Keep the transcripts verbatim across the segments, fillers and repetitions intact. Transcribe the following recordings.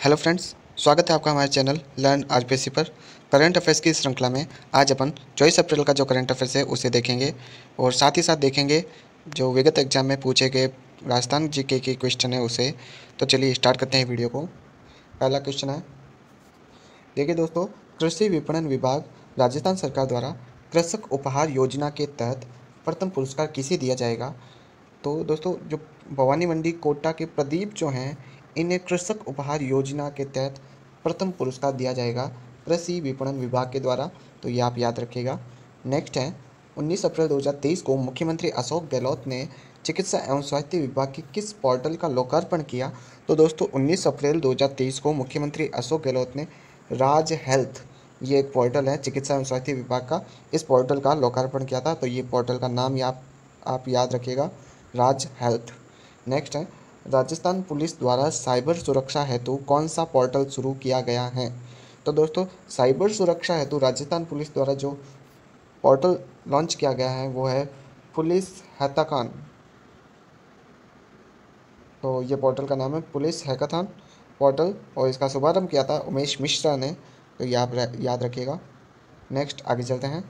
Hello friends, स्वागत है आपका हमारे चैनल लर्न आरपीएससी पर। करंट अफेयर्स की श्रृंखला में आज अपन चौबीस अप्रैल का जो करंट अफेयर्स है उसे देखेंगे और साथ ही साथ देखेंगे जो विगत एग्जाम में पूछे गए राजस्थान जीके के क्वेश्चन है उसे। तो चलिए स्टार्ट करते हैं वीडियो को। पहला क्वेश्चन है, देखिए दोस्तों, कृषि विपणन विभाग राजस्थान सरकार द्वारा कृषक उपहार योजना के तहत प्रथम पुरस्कार किसे दिया जाएगा। तो दोस्तों, जो भवानी मंडी कोटा के प्रदीप जो हैं, इन्हें कृषक उपहार योजना के तहत प्रथम पुरस्कार दिया जाएगा कृषि विपणन विभाग के द्वारा। तो ये आप याद रखिएगा। नेक्स्ट है, उन्नीस अप्रैल दो हज़ार तेईस को मुख्यमंत्री अशोक गहलोत ने चिकित्सा एवं स्वास्थ्य विभाग के किस पोर्टल का लोकार्पण किया। तो दोस्तों, उन्नीस अप्रैल दो हज़ार तेईस को मुख्यमंत्री अशोक गहलोत ने राज हेल्थ, ये एक पोर्टल है चिकित्सा एवं स्वास्थ्य विभाग का, इस पोर्टल का लोकार्पण किया था। तो ये पोर्टल का नाम आप आप याद रखिएगा, राज हेल्थ। नेक्स्ट है, राजस्थान पुलिस द्वारा साइबर सुरक्षा हेतु कौन सा पोर्टल शुरू किया गया है। तो दोस्तों, साइबर सुरक्षा हेतु राजस्थान पुलिस द्वारा जो पोर्टल लॉन्च किया गया है वो है पुलिस हैकाथॉन। तो ये पोर्टल का नाम है पुलिस हैकाथॉन पोर्टल और इसका शुभारंभ किया था उमेश मिश्रा ने। तो ये आप याद रखिएगा। नेक्स्ट आगे चलते हैं।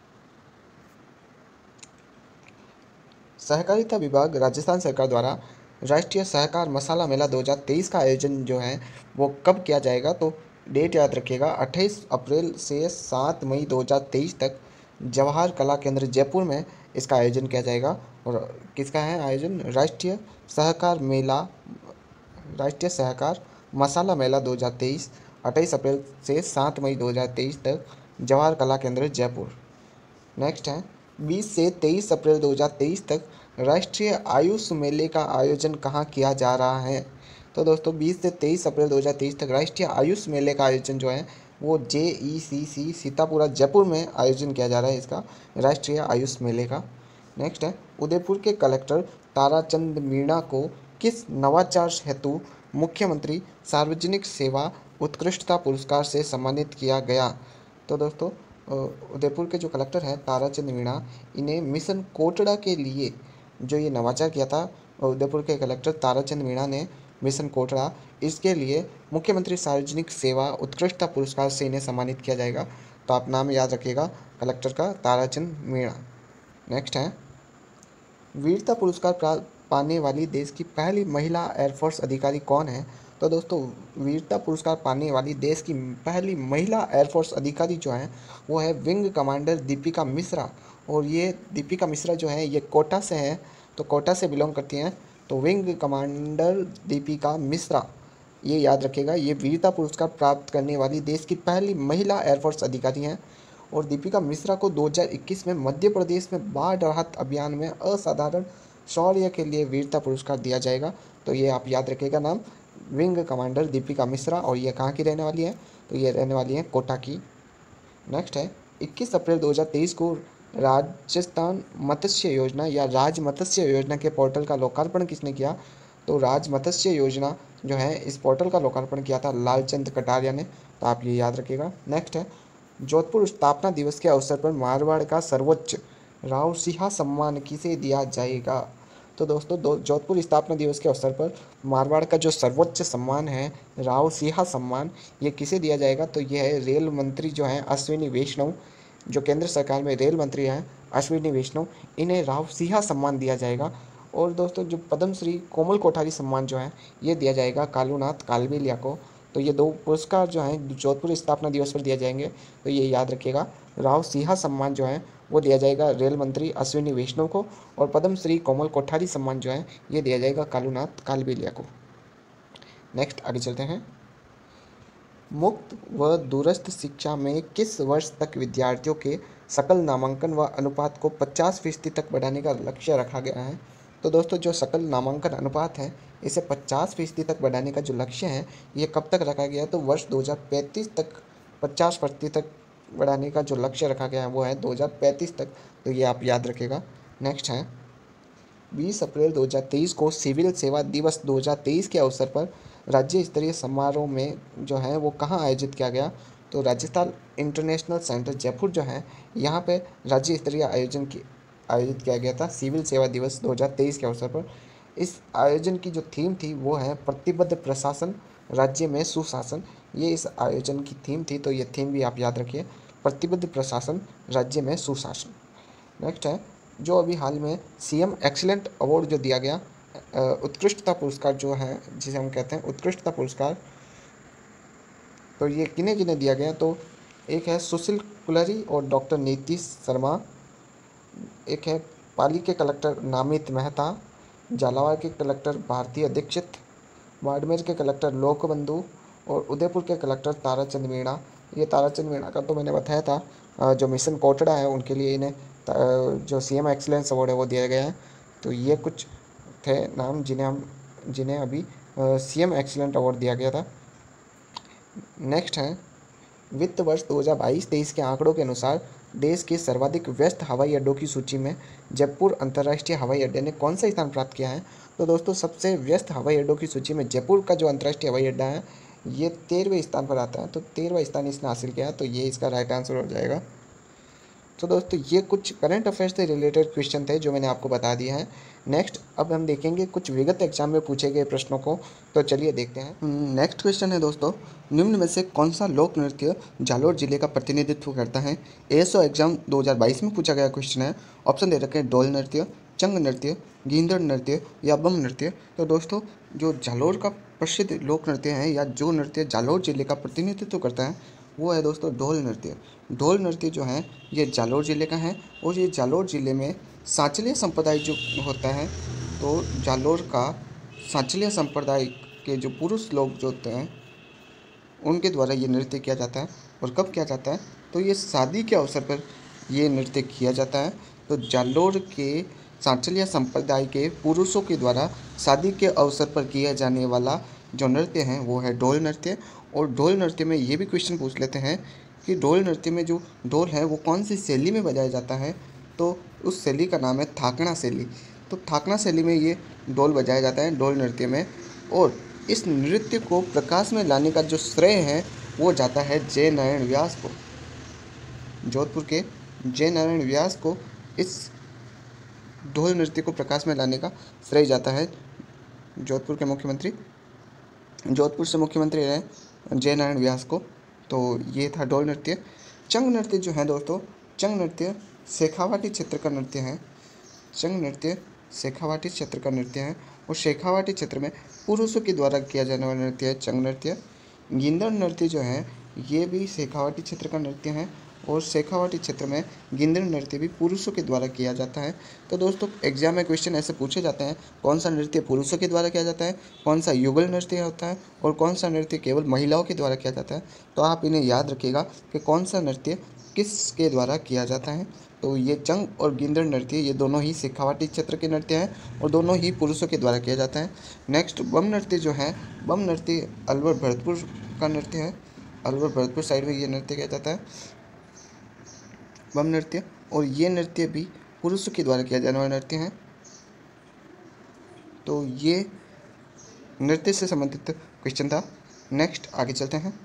सहकारिता विभाग राजस्थान सरकार द्वारा राष्ट्रीय सहकार मसाला मेला दो हज़ार तेईस का आयोजन जो है वो कब किया जाएगा। तो डेट याद रखिएगा, अट्ठाईस अप्रैल से सात मई दो हज़ार तेईस तक जवाहर कला केंद्र जयपुर में इसका आयोजन किया जाएगा। और किसका है आयोजन, राष्ट्रीय सहकार मेला राष्ट्रीय सहकार मसाला मेला दो हज़ार तेईस अट्ठाईस अप्रैल से सात मई दो हज़ार तेईस तक जवाहर कला केंद्र जयपुर। नेक्स्ट है, बीस से तेईस अप्रैल दो हज़ार तेईस तक राष्ट्रीय आयुष मेले का आयोजन कहाँ किया जा रहा है। तो दोस्तों, बीस से तेईस अप्रैल दो हज़ार तेईस तक राष्ट्रीय आयुष मेले का आयोजन जो है वो जे ई सी सी सीतापुरा जयपुर में आयोजन किया जा रहा है इसका राष्ट्रीय आयुष मेले का। नेक्स्ट है, उदयपुर के कलेक्टर ताराचंद मीणा को किस नवाचार हेतु मुख्यमंत्री सार्वजनिक सेवा उत्कृष्टता पुरस्कार से सम्मानित किया गया। तो दोस्तों, उदयपुर के जो कलेक्टर हैं ताराचंद मीणा, इन्हें मिशन कोटड़ा के लिए जो ये नवाचार किया था उदयपुर के कलेक्टर ताराचंद मीणा ने मिशन कोटड़ा, इसके लिए मुख्यमंत्री सार्वजनिक सेवा उत्कृष्टता पुरस्कार से इन्हें सम्मानित किया जाएगा। तो आप नाम याद रखिएगा कलेक्टर का, ताराचंद मीणा। नेक्स्ट है, वीरता पुरस्कार प्राप्त पाने वाली देश की पहली महिला एयरफोर्स अधिकारी कौन है। तो दोस्तों, वीरता पुरस्कार पाने वाली देश की पहली महिला एयरफोर्स अधिकारी जो है वो है विंग कमांडर दीपिका मिश्रा। और ये दीपिका मिश्रा जो है ये कोटा से हैं, तो कोटा से बिलोंग करती हैं। तो विंग कमांडर दीपिका मिश्रा, ये याद रखिएगा, ये वीरता पुरस्कार प्राप्त करने वाली देश की पहली महिला एयरफोर्स अधिकारी हैं। और दीपिका मिश्रा को दो हज़ार इक्कीस में मध्य प्रदेश में बाढ़ राहत अभियान में असाधारण शौर्य के लिए वीरता पुरस्कार दिया जाएगा। तो ये आप याद रखिएगा नाम, विंग कमांडर दीपिका मिश्रा। और ये कहाँ की रहने वाली है, तो ये रहने वाली है कोटा की। नेक्स्ट है, इक्कीस अप्रैल दो हज़ार तेईस को राजस्थान मत्स्य योजना या राज मत्स्य योजना के पोर्टल का लोकार्पण किसने किया। तो राज मत्स्य योजना जो है इस पोर्टल का लोकार्पण किया था लालचंद कटारिया ने। तो आप ये याद रखिएगा। नेक्स्ट है, जोधपुर स्थापना दिवस के अवसर पर मारवाड़ का सर्वोच्च रावसिंहा सम्मान किसे दिया जाएगा। तो दोस्तों, दो जोधपुर स्थापना दिवस के अवसर पर मारवाड़ का जो सर्वोच्च सम्मान है रावसिंहा सम्मान, ये किसे दिया जाएगा। तो यह है रेल मंत्री जो हैं अश्विनी वैष्णव, जो केंद्र सरकार में रेल मंत्री हैं अश्विनी वैष्णव, इन्हें रावसिंहा सम्मान दिया जाएगा। और दोस्तों, जो पद्मश्री कोमल कोठारी सम्मान जो है ये दिया जाएगा कालूनाथ कालबेलिया को। तो ये दो पुरस्कार जो हैं जोधपुर स्थापना दिवस पर दिए जाएंगे। तो ये याद रखिएगा, रावसिंहा सम्मान जो है वो दिया जाएगा रेल मंत्री अश्विनी वैष्णव को, और पद्मश्री कोमल कोठारी सम्मान जो है ये दिया जाएगा कालूनाथ कालबेलिया को। नेक्स्ट आगे चलते हैं, मुक्त व दूरस्थ शिक्षा में किस वर्ष तक विद्यार्थियों के सकल नामांकन व अनुपात को पचास फीसदी तक बढ़ाने का लक्ष्य रखा गया है। तो दोस्तों, जो सकल नामांकन अनुपात है इसे पचास फीसदी तक बढ़ाने का जो लक्ष्य है ये कब तक रखा गया है। तो वर्ष दो हज़ार पैंतीस तक पचास फीसदी तक बढ़ाने का जो लक्ष्य रखा गया है वो है दो हज़ार पैंतीस तक। तो ये आप याद रखिएगा। नेक्स्ट है, बीस अप्रैल दो हज़ार तेईस को सिविल सेवा दिवस दो हज़ार तेईस के अवसर पर राज्य स्तरीय समारोह में जो है वो कहाँ आयोजित किया गया। तो राजस्थान इंटरनेशनल सेंटर जयपुर जो है यहाँ पे राज्य स्तरीय आयोजन की आयोजित किया गया था सिविल सेवा दिवस दो हज़ार तेईस के अवसर पर। इस आयोजन की जो थीम थी वो है प्रतिबद्ध प्रशासन राज्य में सुशासन, ये इस आयोजन की थीम थी, तो ये थीम भी आप याद रखिए, प्रतिबद्ध प्रशासन, राज्य में सुशासन। नेक्स्ट है जो अभी हाल में सीएम एक्सीलेंट अवार्ड जो दिया गया, उत्कृष्टता पुरस्कार जो है जिसे हम कहते हैं उत्कृष्टता पुरस्कार, तो ये किन्हें किन्हें दिया गया, तो एक है सुशील कुलरी और डॉक्टर नीतीश शर्मा, एक है पाली के कलेक्टर नामित मेहता, झालावाड़ के कलेक्टर भारतीय दीक्षित, बाड़मेर के कलेक्टर लोकबंधु और उदयपुर के कलेक्टर ताराचंद मीणा। ये ताराचंद मीणा का तो मैंने बताया था, जो मिशन कोटड़ा है उनके लिए इन्हें जो सीएम एक्सीलेंस अवार्ड है वो दिया गया है। तो ये कुछ थे नाम जिन्हें हम जिन्हें अभी सीएम एक्सीलेंट अवार्ड दिया गया था। नेक्स्ट है वित्त वर्ष दो हज़ार बाईस तेईस के आंकड़ों के अनुसार देश के सर्वाधिक व्यस्त हवाई अड्डों की सूची में जयपुर अंतर्राष्ट्रीय हवाई अड्डे ने कौन सा स्थान प्राप्त किया है। तो दोस्तों सबसे व्यस्त हवाई अड्डों की सूची में जयपुर का जो अंतर्राष्ट्रीय हवाई अड्डा है ये तेरहवें स्थान पर आता है, तो तेरहवां स्थान इसने हासिल किया, तो ये इसका राइट आंसर हो जाएगा। तो दोस्तों ये कुछ करंट अफेयर्स से रिलेटेड क्वेश्चन थे जो मैंने आपको बता दिया है। नेक्स्ट अब हम देखेंगे कुछ विगत एग्जाम में पूछे गए प्रश्नों को, तो चलिए देखते हैं। नेक्स्ट क्वेश्चन है दोस्तों, निम्न में से कौन सा लोक नृत्य जालोर जिले का प्रतिनिधित्व करता है। एएसओ एग्जाम दो हज़ार बाईस में पूछा गया क्वेश्चन है। ऑप्शन दे रखे हैं डोल नृत्य, चंग नृत्य, गींदड़ नृत्य या बम नृत्य। तो दोस्तों जो जालोर का प्रसिद्ध लोक नृत्य है या जो नृत्य जालोर जिले का प्रतिनिधित्व करता है वो है दोस्तों ढोल नृत्य। ढोल नृत्य जो है ये जालोर ज़िले का है और ये जालोर ज़िले में सांचलिया संप्रदाय जो होता है, तो जालोर का सांचलिया संप्रदाय के जो पुरुष लोग जो होते हैं उनके द्वारा ये नृत्य किया जाता है। और कब किया जाता है, तो ये शादी के अवसर पर ये नृत्य किया जाता है। तो जालोर के सांचलिया संप्रदाय के पुरुषों के द्वारा शादी के अवसर पर किया जाने वाला जो नृत्य है वो है ढोल नृत्य। और ढोल नृत्य में ये भी क्वेश्चन पूछ लेते हैं कि ढोल नृत्य में जो ढोल है वो कौन सी शैली में बजाया जाता है, तो उस शैली का नाम है थाकड़ा शैली। तो थाकड़ा शैली में ये ढोल बजाया जाता है ढोल नृत्य में। और इस नृत्य को प्रकाश में लाने का जो श्रेय है वो जाता है जय नारायण व्यास को। जोधपुर के जय नारायण व्यास को इस ढोल नृत्य को प्रकाश में लाने का श्रेय जाता है। जोधपुर के मुख्यमंत्री जोधपुर से मुख्यमंत्री रहे जय नारायण व्यास को। तो ये था ढोल नृत्य। चंग नृत्य जो है दोस्तों, चंग नृत्य शेखावाटी क्षेत्र का नृत्य है। चंग नृत्य शेखावाटी क्षेत्र का नृत्य है और शेखावाटी क्षेत्र में पुरुषों के द्वारा किया जाने वाला नृत्य है चंग नृत्य। गींदड़ नृत्य जो है ये भी शेखावाटी क्षेत्र का नृत्य है और शेखावाटी क्षेत्र में गींदड़ नृत्य भी पुरुषों के द्वारा किया जाता है। तो दोस्तों एग्जाम में क्वेश्चन ऐसे पूछे जाते हैं, कौन सा नृत्य पुरुषों के द्वारा किया जाता है, कौन सा युगल नृत्य होता है और कौन सा नृत्य केवल महिलाओं के द्वारा किया जाता है। तो आप इन्हें याद रखिएगा कि कौन सा नृत्य किसके द्वारा किया जाता है। तो ये चंग और गींदड़ नृत्य ये दोनों ही शेखावाटी क्षेत्र के नृत्य हैं और दोनों ही पुरुषों के द्वारा किया जाता है। नेक्स्ट बम नृत्य जो है, बम नृत्य अलवर भरतपुर का नृत्य है। अलवर भरतपुर साइड में ये नृत्य किया जाता है बम नृत्य, और ये नृत्य भी पुरुषों के द्वारा किया जाने वाला नृत्य है। तो ये नृत्य से संबंधित क्वेश्चन था। नेक्स्ट आगे चलते हैं।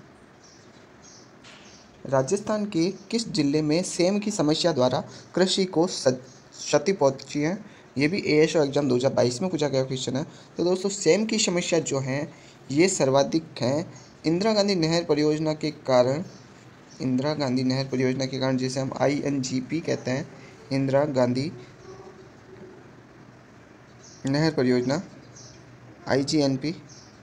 राजस्थान के किस जिले में सेम की समस्या द्वारा कृषि को क्षति पहुंची है। ये भी एएसओ एग्जाम दो हज़ार बाईस में पूछा गया क्वेश्चन है। तो दोस्तों सेम की समस्या जो है ये सर्वाधिक है इंदिरा गांधी नहर परियोजना के कारण। इंदिरा गांधी नहर परियोजना के कारण, जिसे हम आई एन जी पी कहते हैं, इंदिरा गांधी नहर परियोजना, I G N P,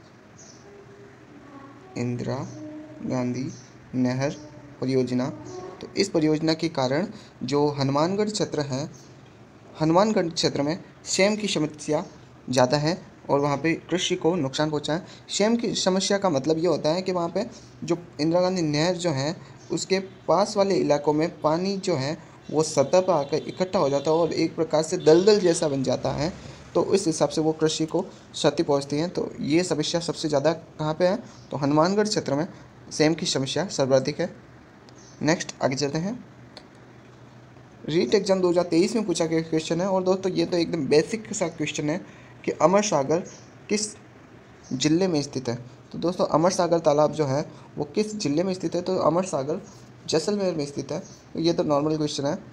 Indira Gandhi नहर परियोजना। तो इस परियोजना के कारण जो हनुमानगढ़ क्षेत्र है, हनुमानगढ़ क्षेत्र में सेम की समस्या ज़्यादा है और वहाँ पे कृषि को नुकसान पहुँचा है। सेम की समस्या का मतलब ये होता है कि वहाँ पे जो इंदिरा गांधी नहर जो है उसके पास वाले इलाकों में पानी जो है वो सतह पर आकर इकट्ठा हो जाता है और एक प्रकार से दलदल जैसा बन जाता है। तो इस हिसाब से वो कृषि को क्षति पहुँचती है। तो ये समस्या सबसे ज़्यादा कहाँ पे है, तो हनुमानगढ़ क्षेत्र में सेम की समस्या सर्वाधिक है। नेक्स्ट आगे चलते हैं। रीट एग्जाम दो हज़ार तेईस में पूछा गया क्वेश्चन है और दोस्तों ये तो एकदम बेसिक सा क्वेश्चन है कि अमर सागर किस जिले में स्थित है। तो दोस्तों अमर सागर तालाब जो है वो किस जिले में स्थित है, तो अमर सागर जैसलमेर में स्थित है। तो ये तो नॉर्मल क्वेश्चन है।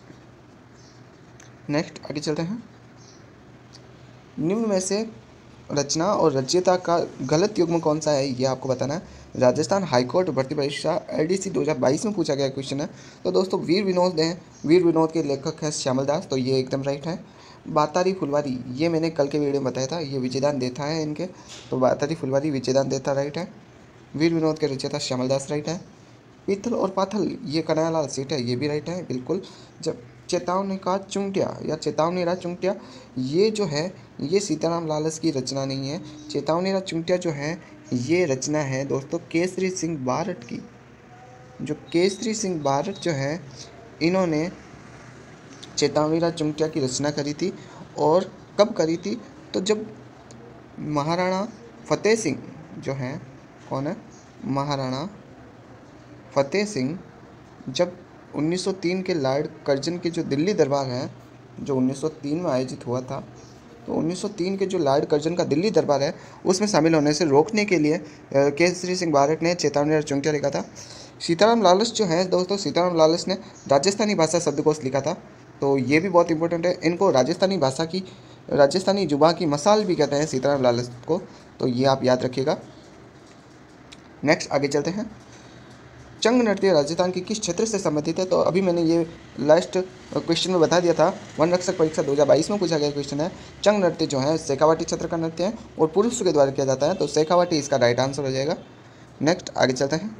नेक्स्ट आगे चलते हैं। निम्न में से रचना और रचयिता का गलत युग्म कौन सा है, ये आपको बताना है। राजस्थान हाईकोर्ट भर्ती परीक्षा एलडीसी दो हज़ार बाईस में पूछा गया क्वेश्चन है। तो दोस्तों वीर विनोद हैं, वीर विनोद के लेखक हैं श्यामल दास, तो ये एकदम राइट है। बातारी फुलवारी, ये मैंने कल के वीडियो में बताया था, ये विजयदान देता है इनके, तो बातारी फुलवारी विजयदान देता राइट है। वीर विनोद के रचयिता श्यामल दास राइट है। पीतल और पाथल, ये कन्हैयालाल सेठ है, ये भी राइट है बिल्कुल। जब चेतावनी का चुंटिया या चेतावनी रा चुंटिया, ये जो है ये सीताराम लालस की रचना नहीं है। चेतावनी रा चुंटिया जो है ये रचना है दोस्तों केसरी सिंह बारट की। जो केसरी सिंह बारट जो है इन्होंने चेतावनी रा चुंटिया की रचना करी थी। और कब करी थी, तो जब महाराणा फतेह सिंह जो हैं, कौन है, महाराणा फतेह सिंह, जब उन्नीस सौ तीन के लॉर्ड कर्जन के जो दिल्ली दरबार है, जो उन्नीस सौ तीन में आयोजित हुआ था, तो उन्नीस सौ तीन के जो लॉर्ड कर्जन का दिल्ली दरबार है उसमें शामिल होने से रोकने के लिए केसरी सिंह बारट ने चेतावनी रा चुंटिया लिखा था। सीताराम लालस जो है दोस्तों, सीताराम लालस ने राजस्थानी भाषा शब्दकोश लिखा था, तो ये भी बहुत इंपॉर्टेंट है। इनको राजस्थानी भाषा की, राजस्थानी जुबान की मसाल भी कहते हैं सीताराम लालस को, तो ये आप याद रखिएगा। नेक्स्ट आगे चलते हैं। चंग नृत्य राजस्थान के किस क्षेत्र से संबंधित है, तो अभी मैंने ये लास्ट क्वेश्चन में बता दिया था, वन रक्षक परीक्षा दो हज़ार बाईस में पूछा गया क्वेश्चन है। चंग नृत्य जो है शेखावाटी क्षेत्र का नृत्य है और पुरुषों के द्वारा किया जाता है, तो शेखावाटी इसका राइट आंसर हो जाएगा। नेक्स्ट आगे चलते हैं।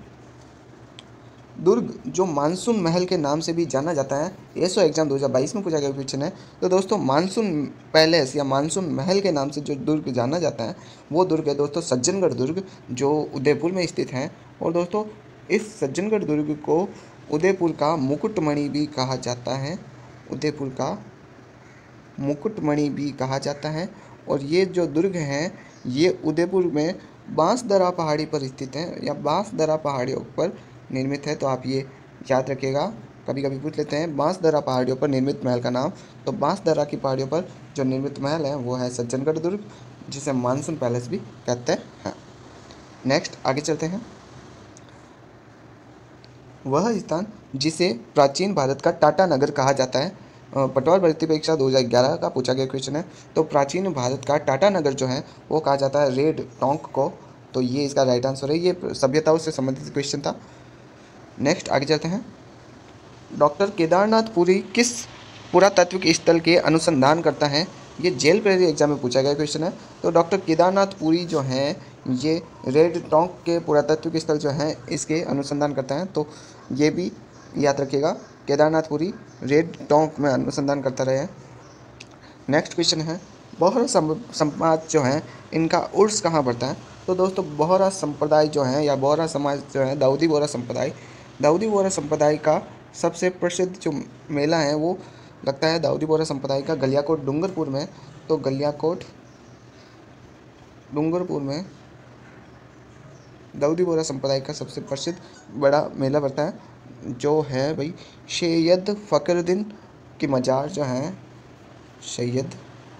दुर्ग जो मानसून महल के नाम से भी जाना जाता है, एसओ एग्जाम दो हज़ार बाईस में पूछा गया क्वेश्चन है। तो दोस्तों मानसून पैलेस या मानसून महल के नाम से जो दुर्ग जाना जाता है वो दुर्ग है दोस्तों सज्जनगढ़ दुर्ग, जो उदयपुर में स्थित है। और दोस्तों इस सज्जनगढ़ दुर्ग को उदयपुर का मुकुटमणि भी कहा जाता है, उदयपुर का मुकुटमणि भी कहा जाता है। और ये जो दुर्ग हैं ये उदयपुर में बांसदरा पहाड़ी पर स्थित है या बांसदरा पहाड़ियों पर निर्मित है, तो आप ये याद रखिएगा। कभी कभी पूछ लेते हैं बांसदरा पहाड़ियों पर निर्मित महल का नाम, तो बांसदरा की पहाड़ियों पर जो निर्मित महल है वो है सज्जनगढ़ दुर्ग, जिसे मानसून पैलेस भी कहते हैं। नेक्स्ट आगे चलते हैं। वह स्थान जिसे प्राचीन भारत का टाटा नगर कहा जाता है, पटवार भर्ती परीक्षा दो हज़ार ग्यारह का पूछा गया क्वेश्चन है। तो प्राचीन भारत का टाटा नगर जो है वो कहा जाता है रेड टोंक को, तो ये इसका राइट आंसर है। ये सभ्यताओं से संबंधित क्वेश्चन था। नेक्स्ट आगे चलते हैं। डॉक्टर केदारनाथ पुरी किस पुरातात्विक स्थल के अनुसंधान करता है, ये जेल प्रेरी एग्जाम में पूछा गया क्वेश्चन है। तो डॉक्टर केदारनाथ पुरी जो हैं ये रेड टोंक के पुरातात्विक स्थल जो हैं इसके अनुसंधान करता है, तो ये भी याद रखिएगा, केदारनाथ पुरी रेड टोंक में अनुसंधान करता रहे हैं। नेक्स्ट क्वेश्चन है बोहरा समाज जो है इनका उर्स कहाँ पड़ता है, तो दोस्तों बोहरा संप्रदाय जो है या बोहरा समाज जो है दाऊदी बोहरा संप्रदाय, दाऊदी बोहरा संप्रदाय का सबसे प्रसिद्ध जो मेला है वो लगता है दाऊदी बोहरा संप्रदाय का गलियाकोट डूंगरपुर में। तो गलियाकोट डूंगरपुर में दाऊदी बोहरा संप्रदाय का सबसे प्रसिद्ध बड़ा मेला पड़ता है, जो है भाई सैयद फ़खरुद्दीन की मज़ार जो है, सैयद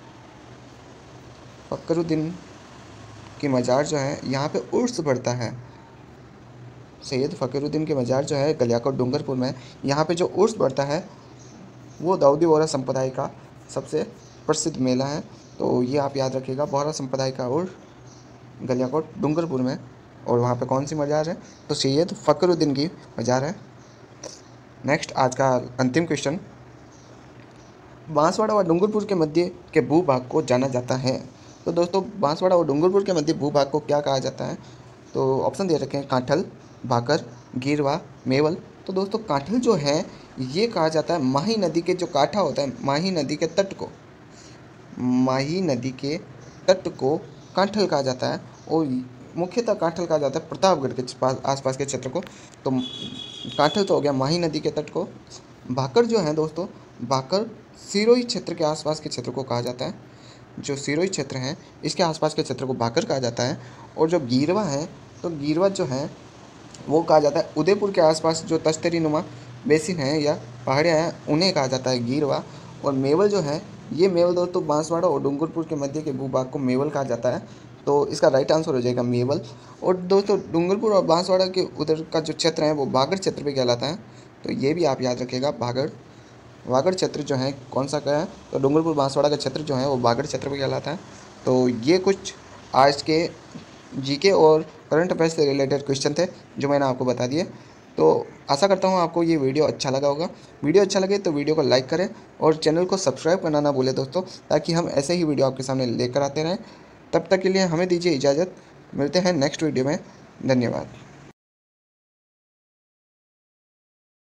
फ़खरुद्दीन की मज़ार जो है यहाँ पे उर्स बढ़ता है। सैयद फ़खरुद्दीन की मज़ार जो है गलियाकोट डूंगरपुर में, यहाँ पे जो उर्स बढ़ता है वो दाऊदी बोहरा संप्रदाय का सबसे प्रसिद्ध मेला है, तो ये आप याद रखिएगा। बोहरा संप्रदाय का उर्स गलियाकोट डूंगरपुर में, और वहाँ पे कौन सी मज़ार है, तो सैयद फ़खरुद्दीन की मज़ार है। नेक्स्ट आज का अंतिम क्वेश्चन, बांसवाड़ा व डूंगरपुर के मध्य के भूभाग को जाना जाता है, तो दोस्तों बांसवाड़ा और डूंगरपुर के मध्य भूभाग को क्या कहा जाता है, तो ऑप्शन दे रखे हैं कांठल, भाकर, गिरवा, मेवल। तो दोस्तों कांठल जो है ये कहा जाता है माही नदी के जो कांठा होता है, माही नदी के तट को, माही नदी के तट को कांठल कहा जाता है। और मुख्यतः कांठल कहा जाता है प्रतापगढ़ के पास आसपास के क्षेत्र को, तो कांठल तो हो गया माही नदी के तट को। भाकर जो है दोस्तों, भाकर सिरोही क्षेत्र के आसपास के क्षेत्र को कहा जाता है, जो सिरोही क्षेत्र है इसके आसपास के क्षेत्र को भाकर कहा जाता है। और जो गिरवा है, तो गिरवा जो है वो कहा जाता है उदयपुर के आसपास जो तश्तरी नुमा बेसिन है या पहाड़ियाँ हैं उन्हें कहा जाता है गिरवा। और मेवल जो है, ये मेवल दोस्तों बांसवाड़ा और डूंगरपुर के मध्य के भूभाग को मेवल कहा जाता है, तो इसका राइट आंसर हो जाएगा मेवल। और दोस्तों डूंगरपुर और बांसवाड़ा के उधर का जो क्षेत्र है वो बागड़ क्षेत्र भी कहलाता है, तो ये भी आप याद रखिएगा। बागड़ बागड़ क्षेत्र जो है कौन सा का है, तो डूंगरपुर बांसवाड़ा का क्षेत्र जो है वो बागड़ क्षेत्र भी कहलाता है। तो ये कुछ आज के जीके और करंट अफेयर्स से रिलेटेड क्वेश्चन थे जो मैंने आपको बता दिए। तो आशा करता हूँ आपको ये वीडियो अच्छा लगा होगा। वीडियो अच्छा लगे तो वीडियो को लाइक करें और चैनल को सब्सक्राइब करना ना भूलें दोस्तों, ताकि हम ऐसे ही वीडियो आपके सामने लेकर आते रहें। तब तक के लिए हमें दीजिए इजाज़त, मिलते हैं नेक्स्ट वीडियो में। धन्यवाद।